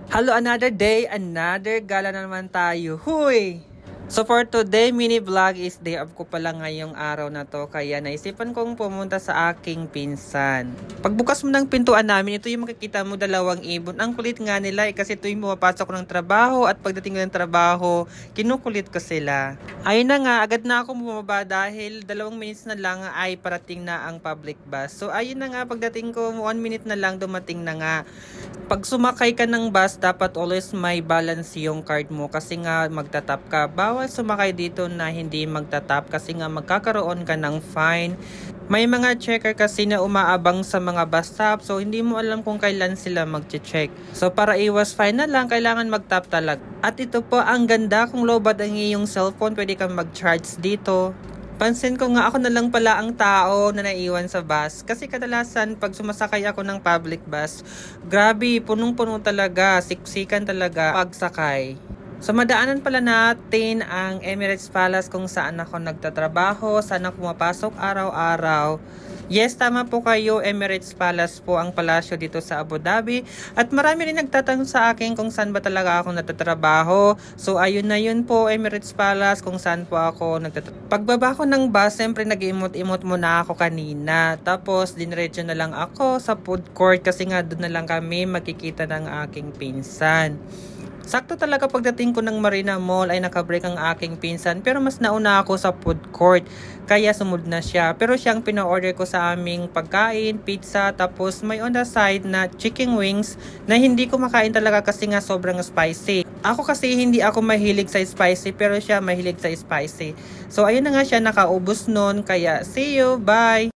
Hello, another day, another gala na naman tayo. Huy! So for today, mini vlog is day off ko pala ngayong araw na to. Kaya naisipan kong pumunta sa aking pinsan. Pagbukas mo ng pintuan namin, ito yung makikita mo, dalawang ibon. Ang kulit nga nila kasi ito yung pumapasok ng trabaho. At pagdating ko ng trabaho, kinukulit ko sila. Ayun na nga, agad na ako bumaba dahil 2 minutes na lang ay parating na ang public bus. So ayun na nga, pagdating ko 1 minute na lang dumating na nga. Pag sumakay ka ng bus, dapat always may balance yung card mo kasi nga magtatap ka. Bawal sumakay dito na hindi magtatap kasi nga magkakaroon ka ng fine. May mga checker kasi na umaabang sa mga bus stop, so hindi mo alam kung kailan sila mag-check. So para iwas fine na lang, kailangan mag-tap talaga. At ito po, ang ganda kung lowbat ang iyong cellphone, pwede kang mag-charge dito. Pansin ko nga ako na lang pala ang tao na naiwan sa bus. Kasi kadalasan pag sumasakay ako ng public bus, grabe, punong-puno talaga, siksikan talaga pagsakay. So madaanan pala natin ang Emirates Palace kung saan ako nagtatrabaho, saan ako pumapasok araw-araw. Yes, tama po kayo, Emirates Palace po ang palasyo dito sa Abu Dhabi. At marami rin nagtatanong sa akin kung saan ba talaga ako nagtatrabaho. So ayun na yun po, Emirates Palace, kung saan po ako nagtatrabaho. Pagbaba ko ng bus, siyempre nag-imot-imot muna ako kanina. Tapos diniretso na lang ako sa food court kasi nga doon na lang kami makikita ng aking pinsan. Sakto talaga pagdating ko ng Marina Mall ay nakabreak ang aking pinsan, pero mas nauna ako sa food court kaya sumunod na siya. Pero siyang pina-order ko sa aming pagkain, pizza, tapos may on the side na chicken wings na hindi ko makain talaga kasi nga sobrang spicy. Ako kasi hindi ako mahilig sa spicy pero siya mahilig sa spicy. So ayun na nga siya, nakaubos nun, kaya see you, bye!